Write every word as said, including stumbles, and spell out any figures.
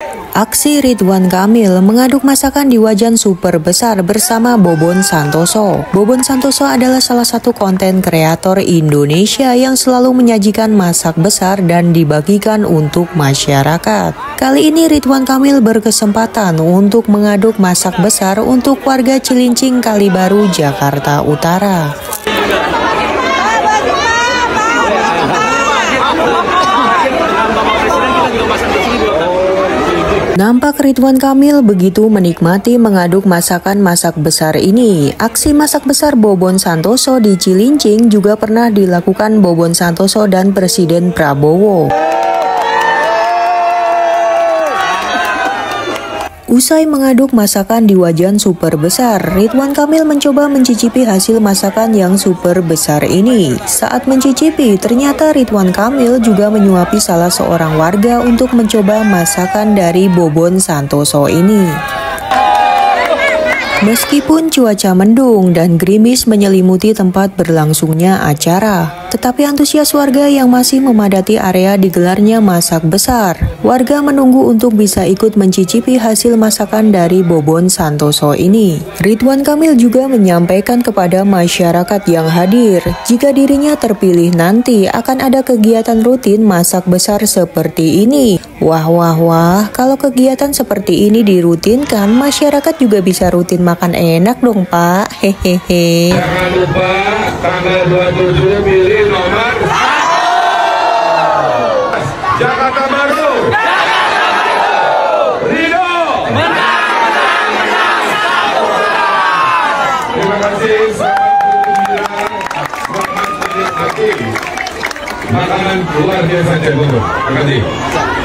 Aksi Ridwan Kamil mengaduk masakan di wajan super besar bersama Bobon Santoso. Bobon Santoso adalah salah satu konten kreator Indonesia yang selalu menyajikan masak besar dan dibagikan untuk masyarakat. Kali ini Ridwan Kamil berkesempatan untuk mengaduk masak besar untuk warga Cilincing, Kalibaru, Jakarta Utara. Nampak Ridwan Kamil begitu menikmati mengaduk masakan masak besar ini. Aksi masak besar Bobon Santoso di Cilincing juga pernah dilakukan Bobon Santoso dan Presiden Prabowo. Usai mengaduk masakan di wajan super besar, Ridwan Kamil mencoba mencicipi hasil masakan yang super besar ini. Saat mencicipi, ternyata Ridwan Kamil juga menyuapi salah seorang warga untuk mencoba masakan dari Bobon Santoso ini. Meskipun cuaca mendung dan gerimis menyelimuti tempat berlangsungnya acara, tetapi antusias warga yang masih memadati area digelarnya masak besar. Warga menunggu untuk bisa ikut mencicipi hasil masakan dari Bobon Santoso ini. Ridwan Kamil juga menyampaikan kepada masyarakat yang hadir, jika dirinya terpilih nanti akan ada kegiatan rutin masak besar seperti ini. Wah wah wah, kalau kegiatan seperti ini dirutinkan, masyarakat juga bisa rutin makan enak dong Pak, hehehe. Jangan lupa tanggal dua puluh tujuh pilih nomor Jakarta Baru. Ridho. Terima kasih. Selamat menikmati makanan luar biasa Cek Bogor. Terima kasih.